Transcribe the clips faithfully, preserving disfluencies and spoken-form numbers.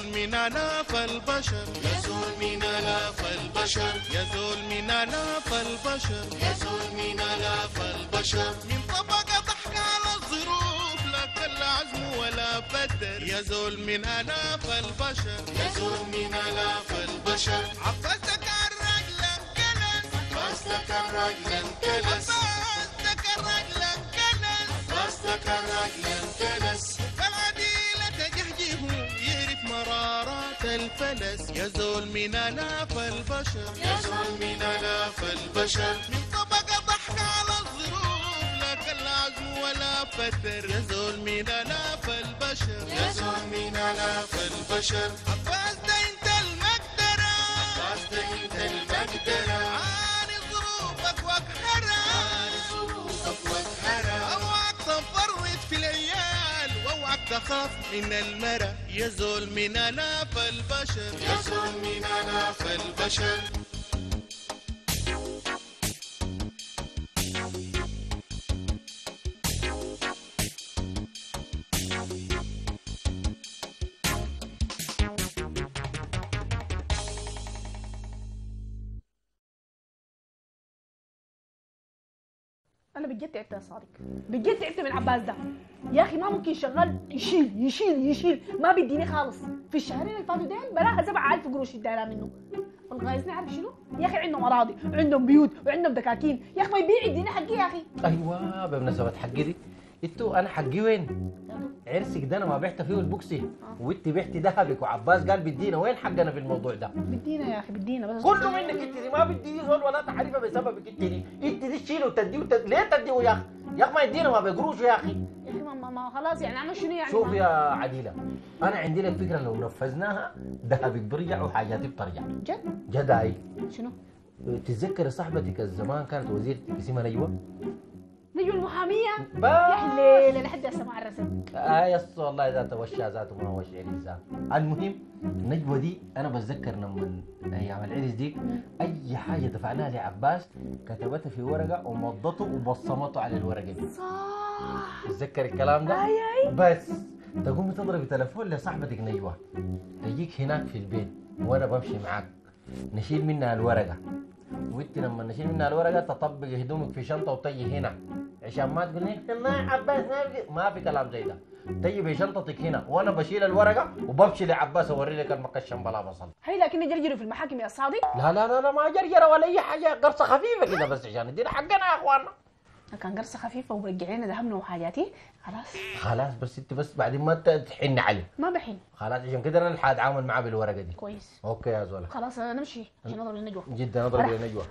من آلاف البشر، يزول من آلاف البشر، يزول من آلاف البشر، يزول من آلاف البشر، من طبقة ضحك على الظروف لا كل عزم ولا بدر، يزول من آلاف البشر، يزول من آلاف البشر، عفزتك الرجل انكلس، عفزتك الرجل انكلس، عفزتك الرجل انكلس، عفزتك الرجل انكلس، فالعديلة تجهجه يعرف مرارات الفلس، يزول من آلاف البشر، يزول من آلاف البشر، من طبقة ضحك على الظروف لا كل عزم ولا فتر، يزول من آلاف البشر، يزول من آلاف البشر، عباس ده انت المقدرة، عباس ده انت المقدرة، عاني ظروفك واقهرها، عاني ظروفك واقهرها، اوعك تفرط في العيال واوعك تخاف من المرة، يزول من آلاف البشر، يزول من آلاف البشر. انا بجد تعبت يا صادق، بجد تعبت من عباس ده يا اخي. ما ممكن شغال يشيل يشيل يشيل، ما بيديني خالص. في الشهرين اللي فاتوا دين بلاها سبعة آلاف قروش الدايره منه. والغايزني عارف شنو يا اخي؟ عندهم اراضي وعندهم بيوت وعندهم دكاكين يا اخي، ما يبيع يديني حقي يا اخي. ايوه بمناسبه حقي دي، انتوا انا حقي وين؟ عرسك ده انا ما بعت فيه البوكسي، وانت بعتي ذهبك، وعباس قال بدينا، وين حقنا في الموضوع ده؟ بدينا يا اخي بدينا، بس كله منك انت دي، ما بدي زول ولا تعريفه بسببك انت دي، انت دي تشيله وتديه وتد... ليه تديه يا اخي؟ يا اخي ما يدينا ما بيقروش يا اخي. يا اخي ما, ما, ما خلاص يعني اعمل شنو يعني؟ شوف يا عديله، انا عندي لك فكره، لو نفذناها ذهبك برجع وحاجاتك بترجع. جد؟ جد هاي شنو؟ تتذكر صاحبتك الزمان كانت وزيرتك اسمها نجوى؟ نجوى المحاميه با يا حليله لحد هسه ما عرست. اه يس والله ذات وشها ذاته ما هو شيء لسان. المهم نجوى دي انا بتذكر لما ايام العرس دي اي حاجه دفعناها لعباس كتبتها في ورقه ومضته وبصمته على الورقه دي. صح تتذكر الكلام ده؟ اي اي. بس تقوم تضربي تليفون لصاحبتك نجوى، تجيك هناك في البيت وانا بمشي معاك، نشيل منها الورقه، وانت لما نشيل منها الورقه تطبق هدومك في شنطه وتجي هنا، عشان ما تقول لي والله عباس ما في كلام زي ده. تجي بشنطتك هنا وانا بشيل الورقه وبمشي لعباس اوري لك المقشم بلا بصل. هي لكن جرجروا في المحاكم يا صادق؟ لا لا لا لا ما جرجره ولا اي حاجه، قرصه خفيفه كده بس عشان ادينا حقنا يا اخوانا. كان قرصه خفيفه وبرجعينا ذهبنا وحاجاتي خلاص. خلاص بس انت بس بعدين ما تحن عليه. ما بحين. خلاص عشان كده انا اللي حاتعامل معاه بالورقه دي. كويس. اوكي يا زولا. خلاص نمشي عشان نضرب للنجوى. جدا نضرب للنجوى.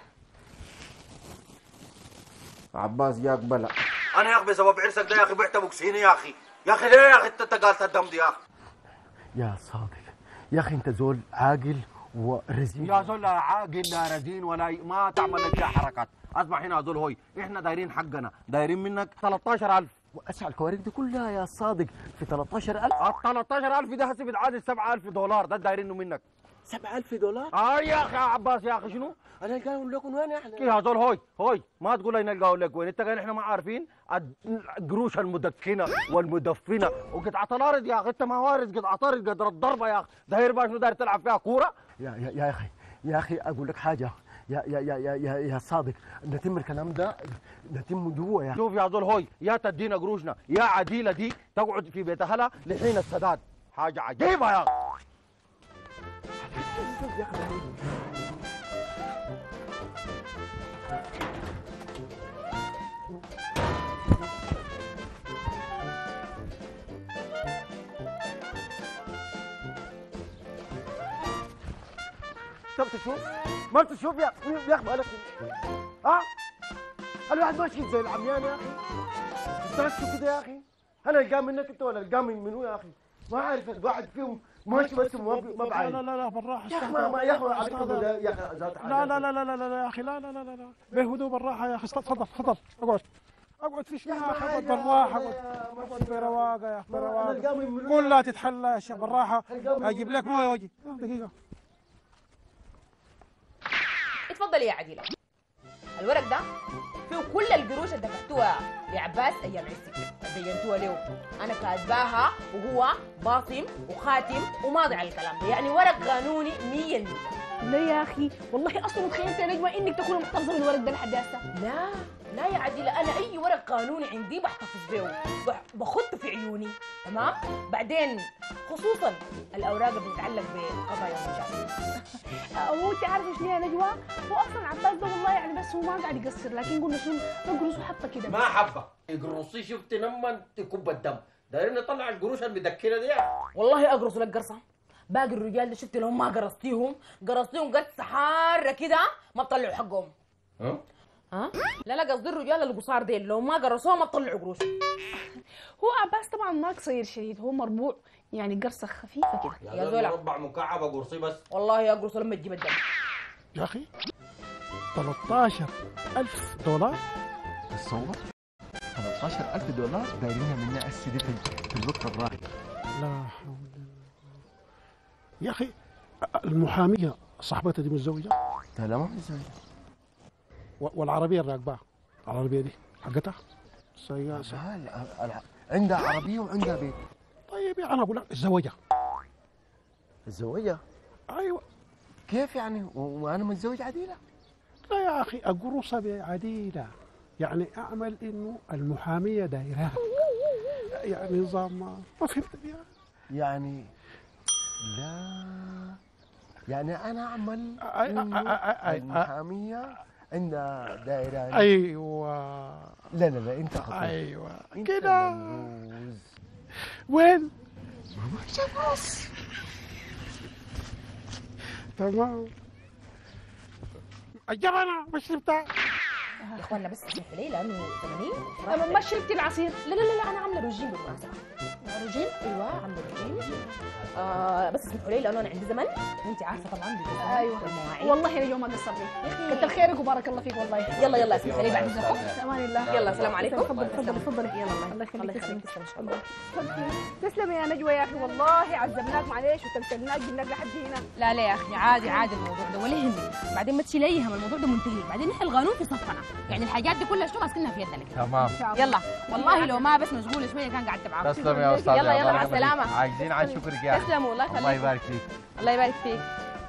عباس جاك بلا. انا يا اخي بسبب عرسك ده يا اخي بعت بوكسيني يا اخي، يا اخي ليه يا اخي انت قالت الدم دي يا اخي؟ يا صادق يا اخي انت زول عاقل ورزين. يا زول لا عاقل لا رزين ولا ي... ما تعمل لك فيها حركات. اسمع هنا يا زول هوي، احنا دايرين حقنا، دايرين منك ثلاثة عشر ألف. واسع الكوارث دي كلها يا صادق في ثلاثة عشر ألف. ال ثلاثة عشر ألف ده هسه بتعادل سبعة آلاف دولار، ده دايرينه منك. سبعة آلاف دولار؟ اه يا اخي يا عباس يا اخي شنو؟ انا القاهم لكم وين احنا؟ يا زول هوي هوي ما تقول لي نلقاه لك وين، انت قال احنا ما عارفين القروش المدكنه والمدفنه وقطعه الارض يا اخي، انت ما وارث قطعه ارض قدر الضربه يا اخي، داير باش داير تلعب فيها كوره؟ يا يا يا اخي يا اخي اقول لك حاجه يا يا يا يا يا, يا صادق، نتم الكلام ده نتم جوا يا شوف يا زول هوي، يا تدينا قروشنا يا عديله دي تقعد في بيت اهلها لحين السداد، حاجه عجيبه يا اخي. طب تشوف ما تشوف يا يا اخي مالك ها؟ الواحد ماشي زي العميان يا اخي، تسترسوا كده يا اخي. انا القام منك انت ولا القام من منو يا اخي؟ ما عارف الواحد فيهم ماشي بس ما بعين. لا لا لا بالراحه يا اخي ما ما يا اخي عليكم يا اخي ذات لا لا لا لا لا لا يا اخي لا لا لا لا لا بهدوء بالراحه يا اخي. تفضل تفضل اقعد اقعد في شيء اقعد بالراحه اقعد اقعد برواقه يا اخي برواقه. قول لا تتحلى يا شيخ بالراحه، اجيب لك مويه واجي. دقيقه اتفضلي يا عديله. الورق ده فيه كل القروش اللي دفعتوها لعباس ايام عزك دينتوها له. انا كاتباها وهو باصم وخاتم وماضي على الكلام ده، يعني ورق قانوني مية بالمية. لا يا اخي والله اصلا تخيلت يا نجوى انك تكوني محتفظه بالورق ده لحد هسه. لا لا يا عديلة، انا اي ورق قانوني عندي بحتفظ به بخطه في عيوني، تمام؟ بعدين خصوصا الاوراق اللي بتتعلق بقضايا الرجال. هو انت عارفه شنو يا نجوى؟ هو اصلا عباس ده والله يعني بس هو ما قاعد يقصر، لكن قلنا شنو نقرصه حتى كده. ما حبه يقرصي، شفت لما تكب الدم دايرين نطلع القروش المدكنه دي. والله اقرصوا لك قرصه. باقي الرجال ده شفت لهم ما قرصتيهم قرصتيهم قرصه حاره كده ما بطلعوا حقهم. ها؟ ها؟ لا لا قصدي الرجال القصار ديل لو ما قرصوها ما بطلعوا قروش. هو عباس طبعا ما قصير شديد، هو مربوع يعني قرصه خفيفه كده. يا زول مربع مكعب قرصي بس. والله اقرصوا لما تجيب الدم. يا اخي ثلاثة عشر ألف دولار تصور ثلاثة عشر ألف دولار دايرينها منها السيدي في الوقت الراهن. لا حول يا اخي. المحاميه صاحبتها دي متزوجه؟ لا لا ما متزوجه. والعربيه الراكبه العربيه دي حقتها سياسه. عندها عربيه وعندها بيت. طيب انا اقول لك اتزوجها. اتزوجها؟ ايوه. كيف يعني وانا متزوج عديله؟ لا يا اخي اقرصها بعديله، يعني اعمل انه المحاميه دايرها يعني نظام ما فهمت بيها. يعني لا يعني انا اعمل المحاميه عندها دائره. ايوه. لا لا لا انت خطير. ايوه كده. وين؟ ما شافوس. تمام. اجرنا ما شربتها يا اخوانا بس اسمحوا لي لانه ثمانين. طب ما شربتي العصير؟ لا لا لا انا عامله رجيم بالمناسبه. رجيم؟ ايوه عامله رجيم. آه بس اسمحوا لي لانه انا عندي زمن وانت عارفه طبعا بالزمن ايوه والمواعيد. والله يا نجوى ما قصرتي، كتر خيرك وبارك الله فيك والله. يلا يلا اسمحوا لي بعد اذنكم. في امان الله. يلا السلام عليكم. تفضل تفضل تفضلي. يلا الله الله يخليك. تسلم تسلم ان شاء الله. تسلمي يا نجوى يا اخي والله عذبناك معلش وتلتلناك جبناك لحد هنا. لا لا يا اخي عادي عادي الموضوع ده ولا يهمك، بعدين ما تشيلي اي هم، الموضوع ده منتهي، بعدين نحن القانون في صفنا، يعني الحاجات دي كلها شو ماسكينها في يدنا كده. تمام. يلا والله لو ما بس مشغوله شويه كان قعدت معاكم. تسلم يا استاذ. يلا يلا مع السلامه. عايزين عن شكرك يا اخي. تسلموا الله يخليك. الله يبارك فيك. الله يبارك فيك.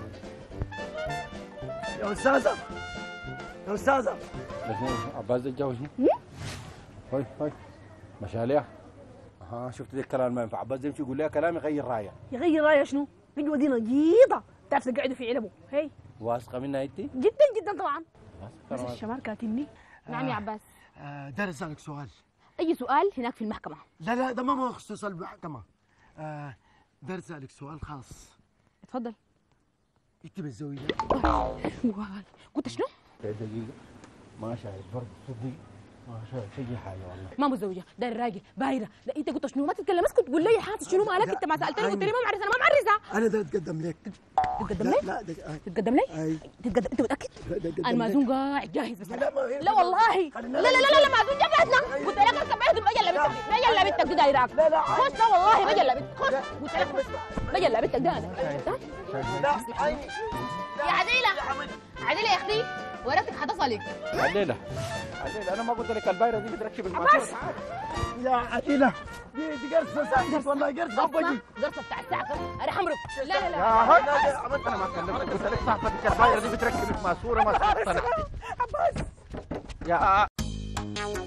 يا استاذه يا استاذه عباس ده اتجوزني. هاي هاي مشاليع. ها شفت ذي الكلام ما ينفع. عباس يمشي يقول لها كلام يغير رايه. يغير رايه شنو؟ نجوى دي نجيضه، تعرف تقعدوا في علبه. هي واثقه منها انت؟ جدا جدا طبعا. بس واثقه. الشمال كاتمني. نعم يا عباس. آه داير اسالك سؤال. اي سؤال هناك في المحكمه. لا لا ده ما هو خصوص المحكمه. آه داير اسالك سؤال خاص. اتفضل. انت متزوجه؟ واي قلت شنو؟ دقيقه ما شايف برضه صدق ما شايف اي حاجه والله. ما متزوجه، داير راجل بايره. لا انت قلت شنو؟ ما تتكلم اسكت قول لي حاسس شنو مالك انت ما سالتني قلت لي ما معرسه. انا ما معرسه. انا ده اتقدم لك. تتقدم لي؟ لا ده آه. تتقدم لي؟ اي تتقدم انت متاكد؟ لا ده اتقدم المأذون قاعد جاهز بس. لا ما هي لا والله لا لا لا لا المأذون جابتنا. قلت لك اركب عهد ما يلا بنتك ما يلا بنتك دي دايراك. لا لا خش لا والله ما يلا بنتك خش. قلت لك ما يلا بنتك ده شفتها؟ لا عيني يا عديلة عديلة يا اختي ورقتك حتصلك. الليله الليله انا ما قلت لك البايره دي بتركب الماسوره. يا عديله دي دي قرصه ساكت والله قرصه بجي. قرصة بتاع الساعة انا حمرك. لا لا لا يا هاي انا ما كلمتك قلت لك صاحبتك البايره دي بتركب الماسوره ما صدقت. عباس يا